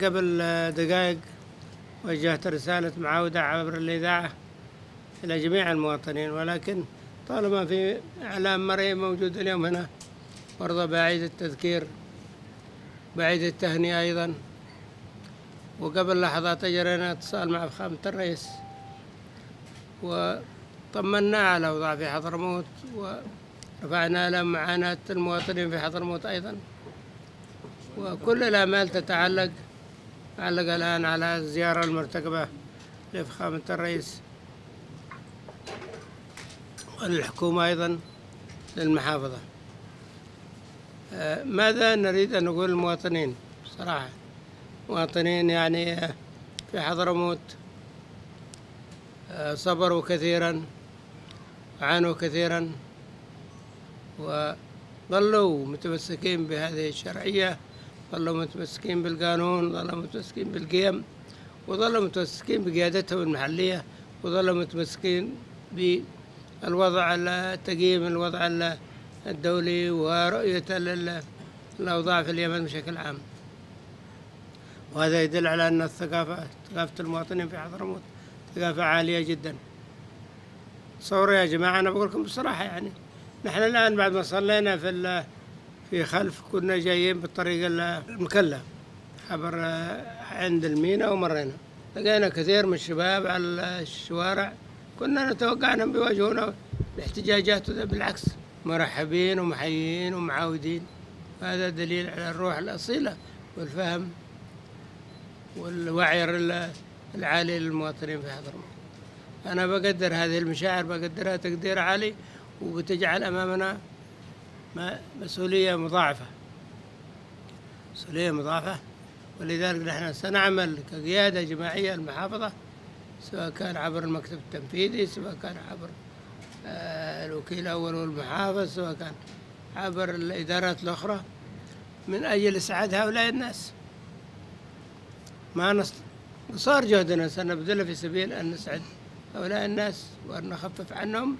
قبل دقائق وجهت رسالة معاودة عبر الإذاعة إلى جميع المواطنين، ولكن طالما في إعلام مرئي موجود اليوم هنا برضه بعيد التذكير، بعيد التهنئة أيضا. وقبل لحظات أجرينا اتصال مع فخامة الرئيس وطمنا على الأوضاع في حضرموت، ورفعنا له معاناة المواطنين في حضرموت أيضا. وكل الآمال تتعلق الآن على الزيارة المرتقبة لفخامة الرئيس والحكومة أيضا للمحافظة. ماذا نريد أن نقول للمواطنين؟ بصراحة مواطنين يعني في حضرموت صبروا كثيرا وعانوا كثيرا وظلوا متمسكين بهذه الشرعية، ظلوا متمسكين بالقانون، ظلوا متمسكين بالقيم، وظلوا متمسكين بقيادتهم المحلية، وظلوا متمسكين بالوضع التقييم الوضع الدولي ورؤية الأوضاع في اليمن بشكل عام. وهذا يدل على أن ثقافة المواطنين في حضرموت ثقافة عالية جدا. تصوروا يا جماعة، أنا بقول لكم بصراحة، يعني نحن الآن بعد ما صلينا في خلف كنا جايين بالطريق المكلا عبر عند المينا، ومرينا لقينا كثير من الشباب على الشوارع. كنا نتوقع أنهم بيواجهونا الاحتجاجات، بالعكس مرحبين ومحيين ومعاودين. هذا دليل على الروح الأصيلة والفهم والوعي العالي للمواطنين في حضرموت. أنا بقدر هذه المشاعر، بقدرها تقدير عالي، وبتجعل أمامنا مسؤولية مضاعفة، ولذلك نحن سنعمل كقيادة جماعية المحافظة، سواء كان عبر المكتب التنفيذي، سواء كان عبر الوكيل الأول والمحافظ، سواء كان عبر الإدارات الأخرى، من أجل إسعاد هؤلاء الناس. ما قصار جهدنا سنبذله في سبيل أن نسعد هؤلاء الناس وأن نخفف عنهم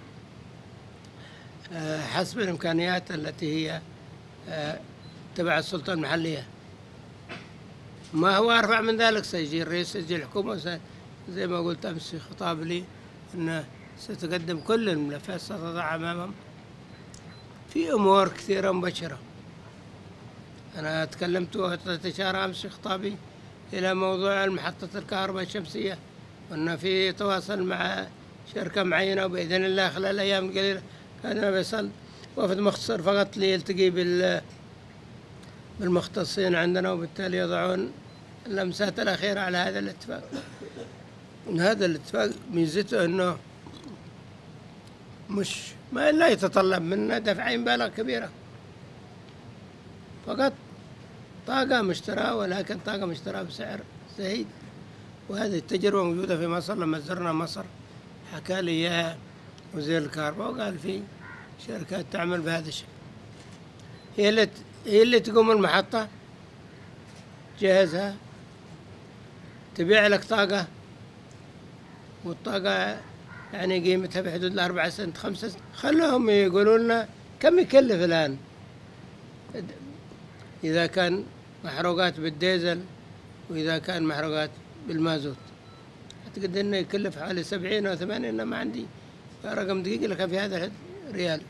حسب الإمكانيات التي هي تبع السلطة المحلية. ما هو أرفع من ذلك، سيجي الرئيس، سيجي الحكومة، زي ما قلت أمس في خطاب لي أن ستقدم كل الملفات ستضع أمامهم في أمور كثيرة مبشرة. أنا تكلمت وأعطيت إشارة أمس في خطابي إلى موضوع محطة الكهرباء الشمسية، وأن في تواصل مع شركة معينة، وبإذن الله خلال الأيام القليلة كان بيصل وفد مختصر فقط ليلتقي بالمختصين عندنا، وبالتالي يضعون اللمسات الأخيرة على هذا الاتفاق. هذا الاتفاق ميزته أنه ما لا يتطلب منا دفع مبالغ كبيرة، فقط طاقة مشترى، ولكن طاقة مشترى بسعر زهيد. وهذه التجربة موجودة في مصر. لما زرنا مصر حكى لي إياها وزير الكهرباء، وقال في شركات تعمل بهذا الشيء، هي اللي تقوم المحطة، جهزها، تبيع لك طاقة، والطاقة يعني قيمتها بحدود 4 سنت 5 سنت. خلوهم يقولوا لنا كم يكلف الآن إذا كان محروقات بالديزل وإذا كان محروقات بالمازوت. أعتقد أنه يكلف حوالي 70 أو 80، أنا ما عندي رقم دقيق لك في هذا الريال.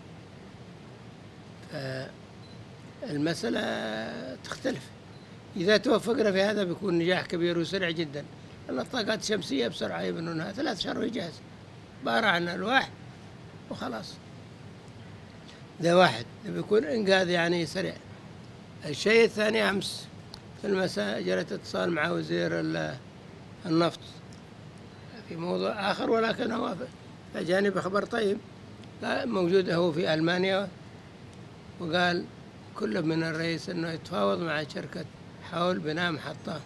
المسألة تختلف. إذا توفقنا في هذا بيكون نجاح كبير وسريع جدا. الطاقات الشمسية بسرعة يبنونها 3 شهور ويجهز، بارع عن الألواح وخلاص. ده واحد، ده بيكون إنقاذ يعني سريع. الشيء الثاني، أمس في المساء جرت اتصال مع وزير النفط في موضوع آخر، ولكن هو جانب خبر طيب. موجود هو في ألمانيا، وقال كل من الرئيس أنه يتفاوض مع شركة حول بناء محطة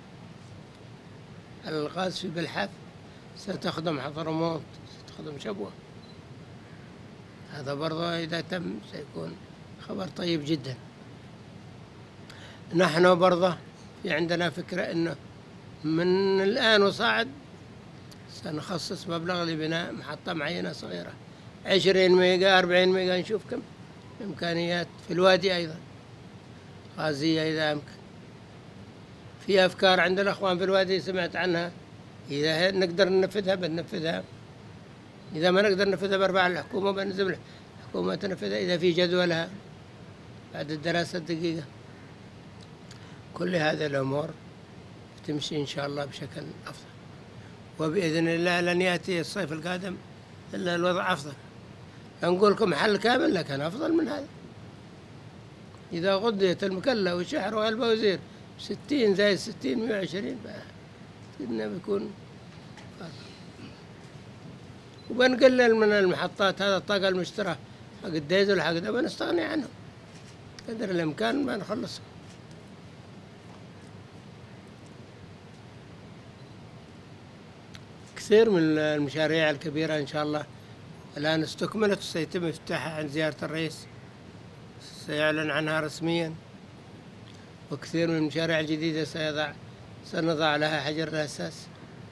على الغاز في بلحف ستخدم حضرموت، ستخدم شبوة. هذا برضه إذا تم سيكون خبر طيب جدا. نحن برضه في عندنا فكرة أنه من الآن وصاعد سنخصص مبلغ لبناء محطة معينة صغيرة، 20 ميجا 40 ميجا، نشوف كم إمكانيات في الوادي أيضا غازية إذا أمكن. في أفكار عند الأخوان في الوادي سمعت عنها، إذا نقدر ننفذها بننفذها، إذا ما نقدر ننفذها برفع الحكومة بنزل الحكومة تنفذها إذا في جدولها بعد الدراسة الدقيقة. كل هذه الأمور تمشي إن شاء الله بشكل أفضل، وبإذن الله لن يأتي الصيف القادم إلا الوضع أفضل. نقول لكم حل كامل لكن أفضل من هذا. إذا غضيت المكلا والشحر والبوزير 60 زائد 60 120 إنه بيكون فاضل. وبنقلل من المحطات هذا الطاقة المشتركة حق الديزل حق ده بنستغني عنهم قدر الإمكان ما نخلصهم. كثير من المشاريع الكبيرة إن شاء الله الآن استكملت وسيتم افتتاحها عند زيارة الرئيس، سيعلن عنها رسميا. وكثير من المشاريع الجديدة سنضع لها حجر الأساس.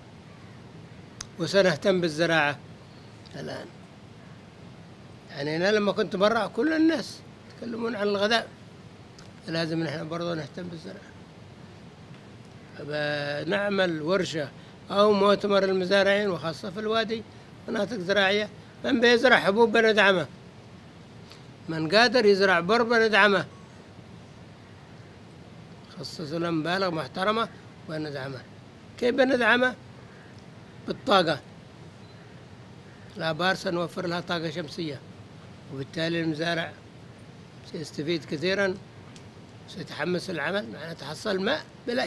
وسنهتم بالزراعة الآن. يعني أنا لما كنت برا كل الناس يتكلمون عن الغذاء، لازم نحن برضو نهتم بالزراعة. نعمل ورشة أو مؤتمر المزارعين وخاصة في الوادي مناطق زراعية، من بيزرع حبوب بندعمه، من قادر يزرع بر بندعمه، خصص له مبالغ محترمة وندعمه. كيف بندعمه؟ بالطاقة. الآبار سنوفر لها طاقة شمسية، وبالتالي المزارع سيستفيد كثيرا، سيتحمس العمل، معناه تحصل ماء بلاش.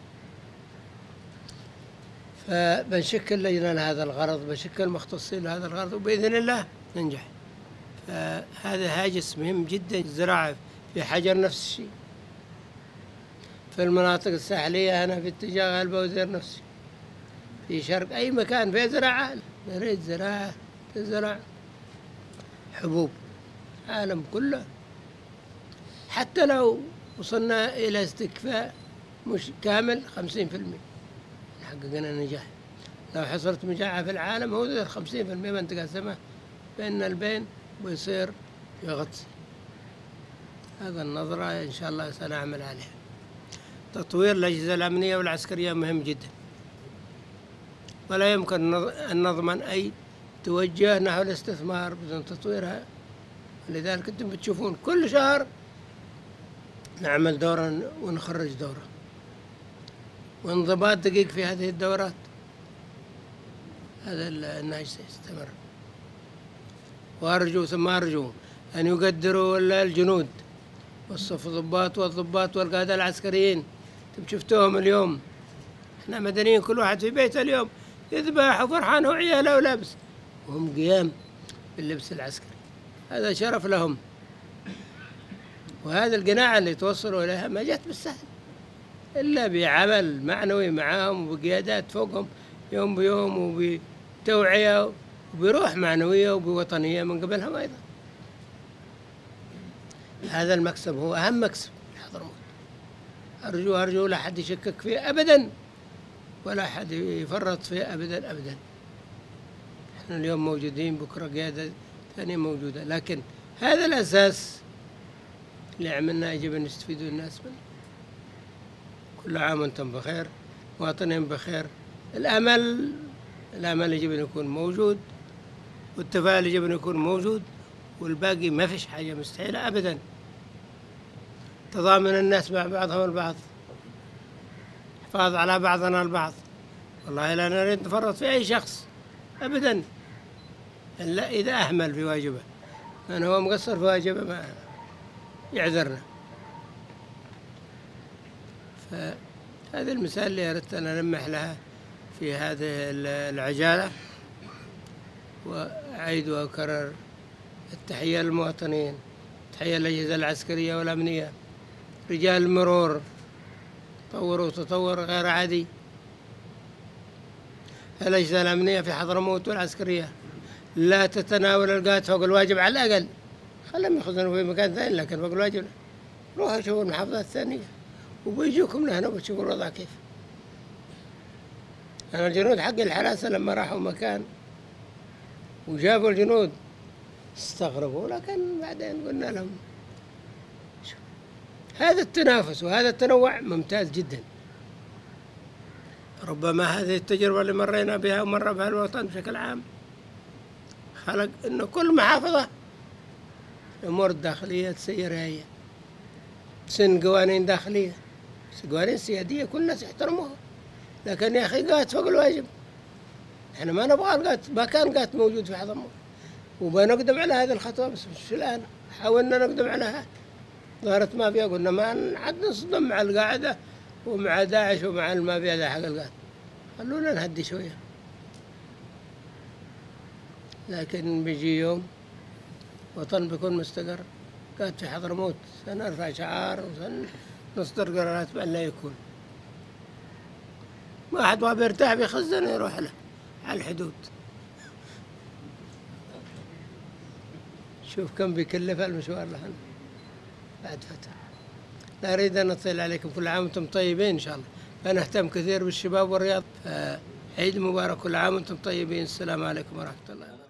فبنشكل لجنة لهذا الغرض، بنشكل مختصين لهذا الغرض، وبإذن الله ننجح. فهذا هاجس مهم جدا. الزراعة في حجر نفس الشيء، في المناطق الساحلية هنا في اتجاه البوزير نفس الشيء، في شرق أي مكان فيه زراعة نريد زراعة تزرع حبوب العالم كله. حتى لو وصلنا إلى استكفاء مش كامل 50% حققنا نجاح. لو حصلت مجاعة في العالم هو 50% منطقة سماء بين البين ويصير يغطي. هذا النظرة إن شاء الله سنعمل عليها. تطوير الأجهزة الأمنية والعسكرية مهم جدا، ولا يمكن أن نضمن أي توجه نحو الاستثمار بدون تطويرها. لذلك أنتم بتشوفون كل شهر نعمل دورة ونخرج دورة، وانضباط دقيق في هذه الدورات. هذا النهج سيستمر. وأرجو ثم أرجو أن يقدروا الجنود والصف الضباط والضباط والقادة العسكريين. انتم شفتوهم اليوم، احنا مدنيين كل واحد في بيته اليوم يذبح وفرحان وعياله ولابس، وهم قيام باللبس العسكري. هذا شرف لهم. وهذا القناعة اللي توصلوا إليها ما جت بالسهل، إلا بعمل معنوي معهم وبقيادات فوقهم يوم بيوم، وبتوعية وبروح معنوية وبوطنية من قبلهم أيضا. هذا المكسب هو أهم مكسب حضرموت. أرجو لا حد يشكك فيه أبدا، ولا حد يفرط فيه أبدا أبدا. إحنا اليوم موجودين، بكرة قيادة ثانية موجودة، لكن هذا الأساس اللي عملنا يجب أن يستفيدوا الناس منه. كل عام وأنتم بخير، مواطنين بخير. الأمل يجب أن يكون موجود، والتفاؤل يجب أن يكون موجود، والباقي ما فيش حاجة مستحيلة أبدا. تضامن الناس مع بعضهم البعض، حفاظ على بعضنا البعض. والله لا نريد نفرط في أي شخص أبدا، إلا إذا أهمل في واجبه. من هو مقصر في واجبه ما يعذرنا. فهذا المثال اللي أردت أن ألمح لها في هذه العجالة. وأعيد وأكرر التحية للمواطنين، تحية للأجهزة العسكرية والأمنية، رجال المرور طوروا تطور غير عادي. الأجهزة الأمنية في حضرموت والعسكرية لا تتناول القات فوق الواجب على الأقل. خلهم يخزنوا في مكان ثاني، لكن فوق الواجب روحوا شوفوا المحافظات الثانية وبيجوكم لهنا وبتشوفوا الوضع كيف. أنا الجنود حق الحراسة لما راحوا مكان وجابوا الجنود استغربوا، لكن بعدين قلنا لهم هذا التنافس وهذا التنوع ممتاز جدا. ربما هذه التجربة اللي مرينا بها ومر بها الوطن بشكل عام خلق إنه كل محافظة الأمور الداخلية تسير هي سن قوانين داخلية، قوانين سيادية كل الناس يحترموها، لكن يا أخي قات فوق الواجب. إحنا ما نبغى القات، ما كان قات موجود في حضرموت وبنقدم على هذه الخطوة، بس مش الآن حاولنا نقدم عليها ظهرت مافيا، قلنا ما عاد نصدم مع القاعدة ومع داعش ومع المافيا ذا حق القات، خلونا نهدي شوية. لكن بيجي يوم وطن بيكون مستقر، قات في حضرموت سنرفع شعار وسنصدر قرارات بأن لا يكون. ما أحد ما بيرتاح بيخزن يروح له على الحدود. شوف كم بيكلف المشوار لهن بعد فترة. لا أريد أن أطيل عليكم، كل عام وأنتم طيبين إن شاء الله. أنا أهتم كثير بالشباب والرياض، عيد مبارك، كل عام وأنتم طيبين. السلام عليكم ورحمة الله وبركاته.